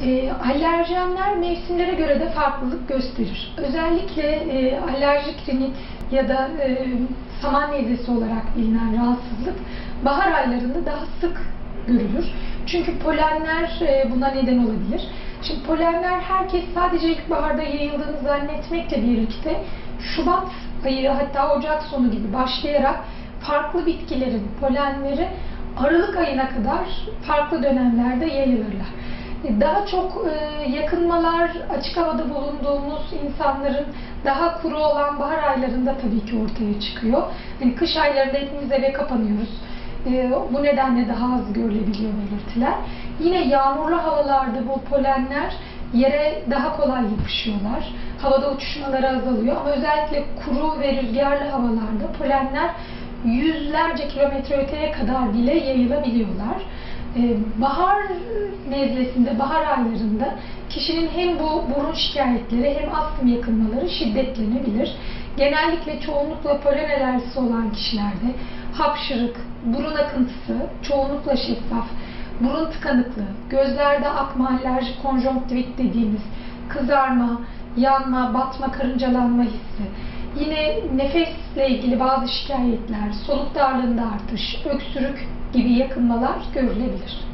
Alerjenler mevsimlere göre de farklılık gösterir. Özellikle alerjik rinit ya da saman nezlesi olarak bilinen rahatsızlık bahar aylarında daha sık görülür. Çünkü polenler buna neden olabilir. Şimdi polenler herkes sadece ilkbaharda yayıldığını zannetmekle birlikte Şubat ayı hatta Ocak sonu gibi başlayarak farklı bitkilerin polenleri Aralık ayına kadar farklı dönemlerde yayılırlar. Daha çok yakınmalar açık havada bulunduğumuz insanların daha kuru olan bahar aylarında tabii ki ortaya çıkıyor. Yani kış aylarında hepimiz eve kapanıyoruz. Bu nedenle daha az görülebiliyor belirtiler. Yine yağmurlu havalarda bu polenler yere daha kolay yapışıyorlar. Havada uçuşmaları azalıyor ama özellikle kuru ve rüzgarlı havalarda polenler yüzlerce kilometre öteye kadar bile yayılabiliyorlar. Bahar nezlesinde, bahar aylarında kişinin hem bu burun şikayetleri hem astım yakınmaları şiddetlenebilir. Genellikle çoğunlukla polen alerjisi olan kişilerde hapşırık, burun akıntısı, çoğunlukla şeffaf, burun tıkanıklığı, gözlerde akma, alerjik konjonktivit dediğimiz kızarma, yanma, batma, karıncalanma hissi, yine nefesle ilgili bazı şikayetler, soluk darlığında artış, öksürük gibi yakınmalar görülebilir.